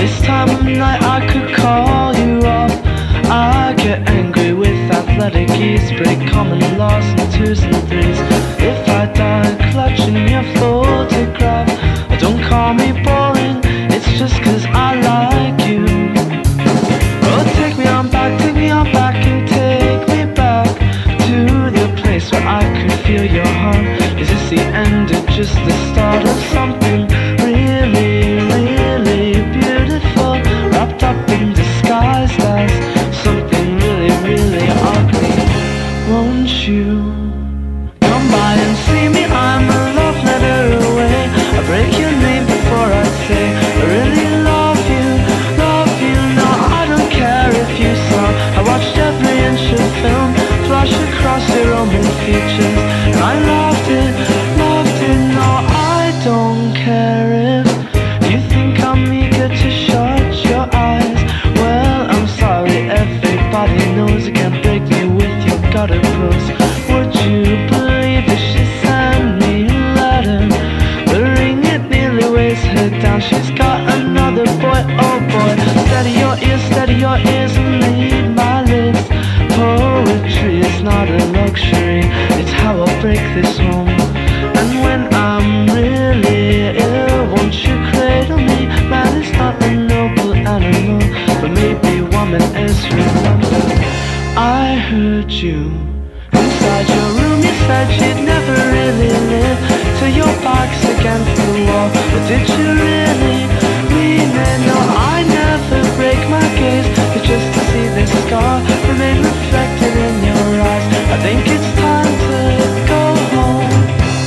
This time of night I could call you off. I get angry with athletic ease, break common laws in twos and threes. If I die clutching your photograph, don't call me boring, it's just cause I like you. Oh, take me on back and take me back to the place where I could feel your heart. Is this the end or just the start of something really, really beautiful, wrapped up in disguise as something really, really ugly? Won't you come by and see me? I'm a love letter away. I break your name before I say I really love you, love you. No, I don't care if you saw. I watched every inch of film flash across your Roman features, and I loved it, loved it. No, I don't care if you think I'm eager to shut your eyes. Well, I'm sorry, everybody knows you can't break me with your gutter pose. Would you believe that she sent me a letter? The ring, it nearly weighs her down. She's got another boy, oh boy. Steady your ears and read my lips. Poetry is not a luxury, it's how I break this home. And when I'm really ill, won't you cradle me? Man is not a noble animal, but maybe woman is. Remember, I heard you inside your room. You said you'd never really live till your back's against the wall. But did you really mean it? No, I never break my gaze, but just to see this scar remain reflected in your eyes. I think it's time to go home.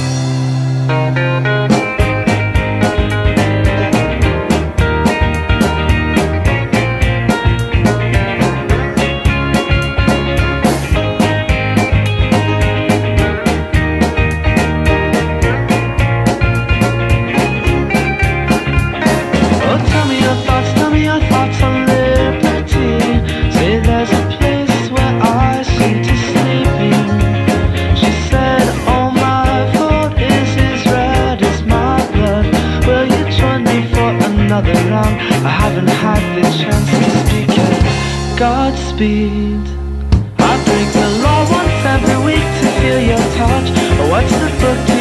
Tell me your thoughts on liberty. Say there's a place where I seem to sleep in. She said, oh, my vote is as red as my blood. Will you join me for another round? I haven't had the chance to speak yet. Godspeed. I break the law once every week to feel your touch. What's the book to